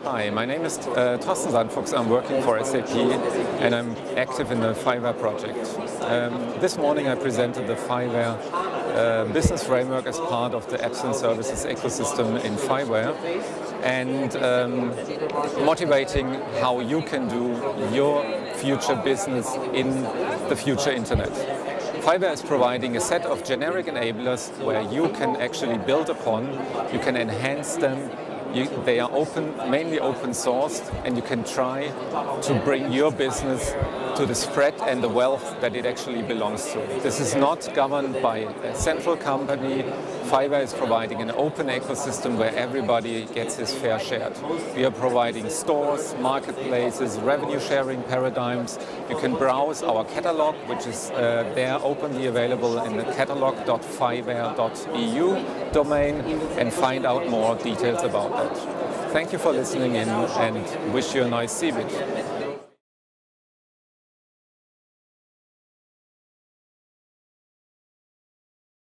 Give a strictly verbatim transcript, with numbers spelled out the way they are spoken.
Hi, my name is uh, Thorsten Sandfuchs. I'm working for S A P and I'm active in the Fiware project. Um, this morning I presented the Fiware uh, business framework as part of the apps and services ecosystem in Fiware, and um, motivating how you can do your future business in the future internet. Fiware is providing a set of generic enablers where you can actually build upon, you can enhance them. You, they are open, mainly open sourced, and you can try to bring your business to the spread and the wealth that it actually belongs to. This is not governed by a central company. Fiware is providing an open ecosystem where everybody gets his fair share. We are providing stores, marketplaces, revenue sharing paradigms. You can browse our catalog, which is uh, there openly available in the catalog dot fiware dot e u domain, and find out more details about that. Thank you for listening in and wish you a nice C B I T.